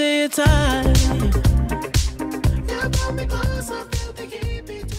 to your time. You pull me close, I feel to keep me